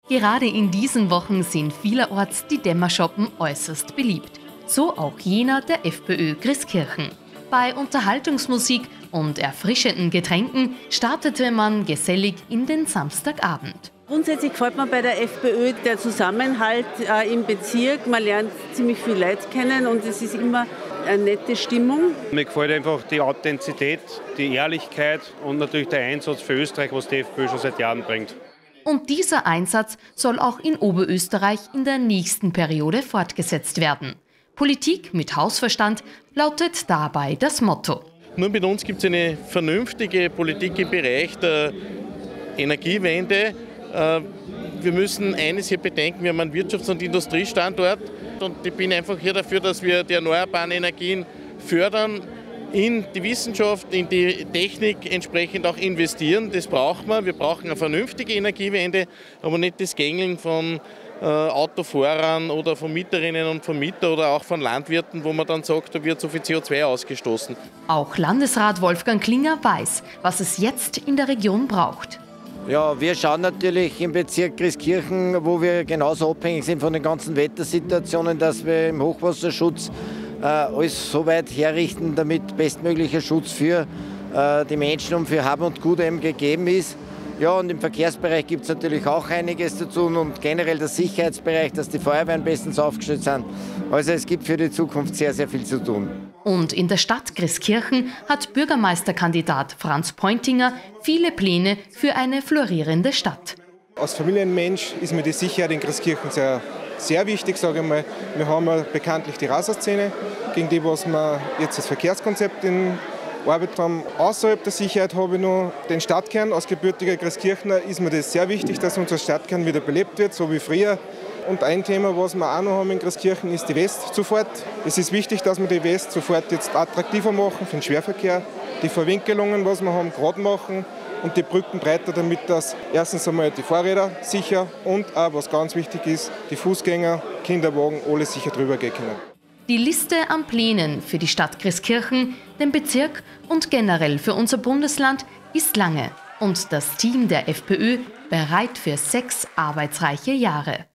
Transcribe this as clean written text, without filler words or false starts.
Gerade in diesen Wochen sind vielerorts die Dämmerschoppen äußerst beliebt. So auch jener der FPÖ Christkirchen. Bei Unterhaltungsmusik und erfrischenden Getränken startete man gesellig in den Samstagabend. Grundsätzlich gefällt mir bei der FPÖ der Zusammenhalt im Bezirk. Man lernt ziemlich viele Leute kennen und es ist immer eine nette Stimmung. Mir gefällt einfach die Authentizität, die Ehrlichkeit und natürlich der Einsatz für Österreich, was die FPÖ schon seit Jahren bringt. Und dieser Einsatz soll auch in Oberösterreich in der nächsten Periode fortgesetzt werden. Politik mit Hausverstand lautet dabei das Motto. Nur mit uns gibt es eine vernünftige Politik im Bereich der Energiewende. Wir müssen eines hier bedenken, wir haben einen Wirtschafts- und Industriestandort und ich bin einfach hier dafür, dass wir die erneuerbaren Energien fördern, in die Wissenschaft, in die Technik entsprechend auch investieren. Das braucht man. Wir brauchen eine vernünftige Energiewende, aber nicht das Gängeln von Autofahrern oder von Mieterinnen und von Mietern oder auch von Landwirten, wo man dann sagt, da wird so viel CO2 ausgestoßen. Auch Landesrat Wolfgang Klinger weiß, was es jetzt in der Region braucht. Ja, wir schauen natürlich im Bezirk Christkirchen, wo wir genauso abhängig sind von den ganzen Wettersituationen, dass wir im Hochwasserschutz alles so weit herrichten, damit bestmöglicher Schutz für die Menschen und für Hab und Gut eben gegeben ist. Ja, und im Verkehrsbereich gibt es natürlich auch einiges zu tun und generell der Sicherheitsbereich, dass die Feuerwehren bestens aufgestellt sind. Also es gibt für die Zukunft sehr, sehr viel zu tun. Und in der Stadt Christkirchen hat Bürgermeisterkandidat Franz Pointinger viele Pläne für eine florierende Stadt. Als Familienmensch ist mir die Sicherheit in Christkirchen sehr wichtig, sage ich mal. Wir haben ja bekanntlich die Raserszene, gegen die was wir jetzt das Verkehrskonzept in Arbeit haben. Außerhalb der Sicherheit habe ich noch den Stadtkern. Als gebürtiger Christkirchner ist mir das sehr wichtig, dass unser Stadtkern wieder belebt wird, so wie früher. Und ein Thema, was wir auch noch haben in Christkirchen, ist die Westzufahrt. Es ist wichtig, dass wir die Westzufahrt jetzt attraktiver machen für den Schwerverkehr, die Verwinkelungen, was wir haben, gerade machen und die Brücken breiter, damit das erstens einmal die Fahrräder sicher und auch, was ganz wichtig ist, die Fußgänger, Kinderwagen, alle sicher drüber gehen können. Die Liste an Plänen für die Stadt Christkirchen, den Bezirk und generell für unser Bundesland ist lange und das Team der FPÖ bereit für 6 arbeitsreiche Jahre.